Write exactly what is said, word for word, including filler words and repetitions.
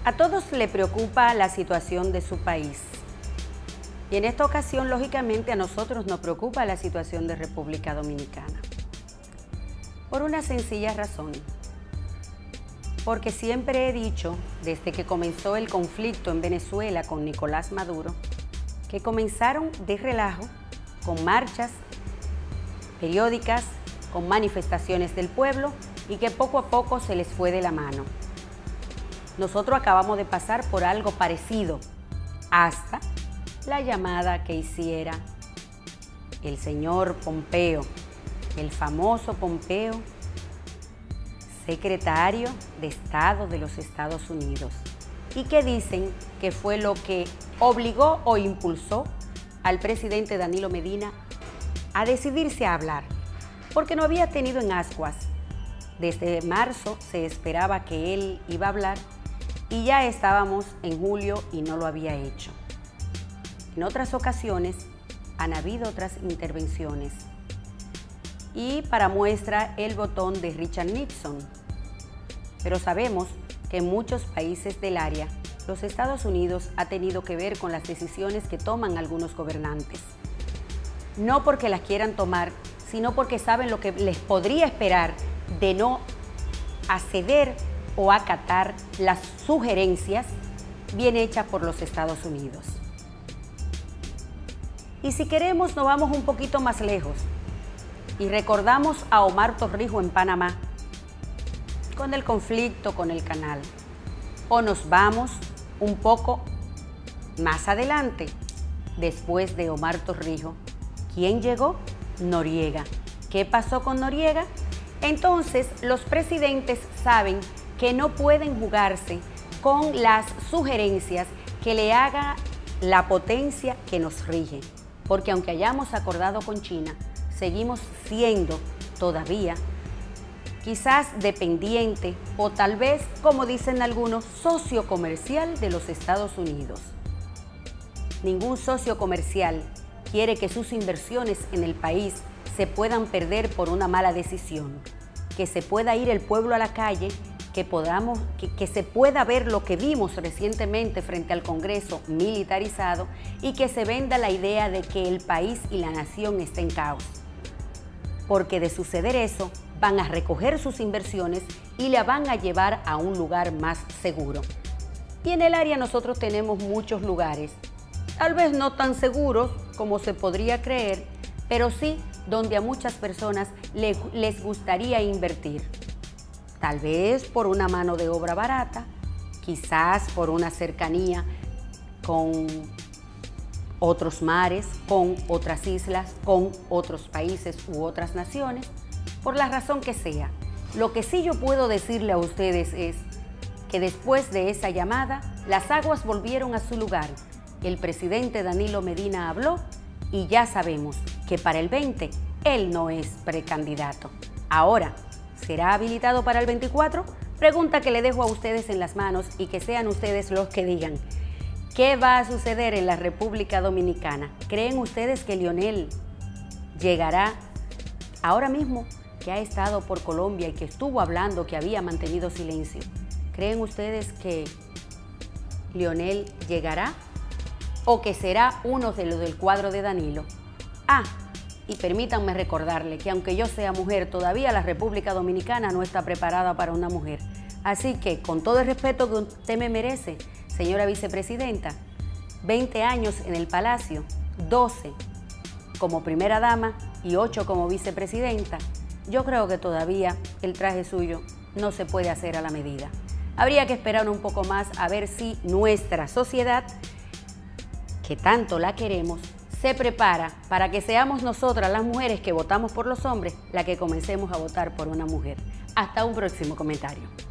A todos le preocupa la situación de su país. Y en esta ocasión, lógicamente, a nosotros nos preocupa la situación de República Dominicana. Por una sencilla razón. Porque siempre he dicho, desde que comenzó el conflicto en Venezuela con Nicolás Maduro, que comenzaron de relajo, con marchas periódicas, con manifestaciones del pueblo y que poco a poco se les fue de la mano. Nosotros acabamos de pasar por algo parecido hasta la llamada que hiciera el señor Pompeo, el famoso Pompeo, secretario de Estado de los Estados Unidos, y que dicen que fue lo que obligó o impulsó al presidente Danilo Medina a decidirse a hablar, porque no había tenido en ascuas. Desde marzo se esperaba que él iba a hablar y ya estábamos en julio y no lo había hecho. En otras ocasiones han habido otras intervenciones. Y para muestra el botón de Richard Nixon. Pero sabemos que en muchos países del área, los Estados Unidos ha tenido que ver con las decisiones que toman algunos gobernantes. No porque las quieran tomar, sino porque saben lo que les podría esperar de no acceder o acatar las sugerencias bien hechas por los Estados Unidos. Y si queremos, nos vamos un poquito más lejos y recordamos a Omar Torrijos en Panamá, con el conflicto con el canal. O nos vamos un poco más adelante, después de Omar Torrijos. ¿Quién llegó? Noriega. ¿Qué pasó con Noriega? Entonces, los presidentes saben que no pueden jugarse con las sugerencias que le haga la potencia que nos rige. Porque aunque hayamos acordado con China, seguimos siendo todavía quizás dependiente o tal vez, como dicen algunos, socio comercial de los Estados Unidos. Ningún socio comercial quiere que sus inversiones en el país se puedan perder por una mala decisión, que se pueda ir el pueblo a la calle, que, podamos, que, que se pueda ver lo que vimos recientemente frente al Congreso militarizado y que se venda la idea de que el país y la nación está en caos. Porque de suceder eso, van a recoger sus inversiones y la van a llevar a un lugar más seguro. Y en el área nosotros tenemos muchos lugares, tal vez no tan seguros como se podría creer, pero sí donde a muchas personas les, les gustaría invertir. Tal vez por una mano de obra barata, quizás por una cercanía con otros mares, con otras islas, con otros países u otras naciones, por la razón que sea. Lo que sí yo puedo decirle a ustedes es que después de esa llamada, las aguas volvieron a su lugar. El presidente Danilo Medina habló y ya sabemos que para el veinte él no es precandidato. Ahora, ¿será habilitado para el veinticuatro? Pregunta que le dejo a ustedes en las manos y que sean ustedes los que digan. ¿Qué va a suceder en la República Dominicana? ¿Creen ustedes que Leonel llegará ahora mismo, que ha estado por Colombia y que estuvo hablando, que había mantenido silencio? ¿Creen ustedes que Leonel llegará o que será uno de los del cuadro de Danilo? Ah, y permítanme recordarle que aunque yo sea mujer, todavía la República Dominicana no está preparada para una mujer. Así que, con todo el respeto que usted me merece, señora vicepresidenta, veinte años en el Palacio, doce como primera dama y ocho como vicepresidenta, yo creo que todavía el traje suyo no se puede hacer a la medida. Habría que esperar un poco más a ver si nuestra sociedad, que tanto la queremos, se prepara para que seamos nosotras las mujeres que votamos por los hombres, las que comencemos a votar por una mujer. Hasta un próximo comentario.